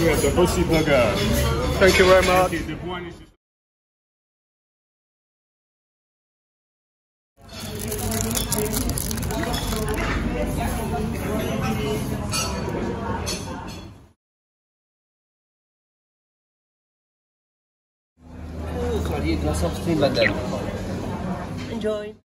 have the Bushy Burger. Thank you very much. The one is Sorry, glass of stream, madam. Enjoy.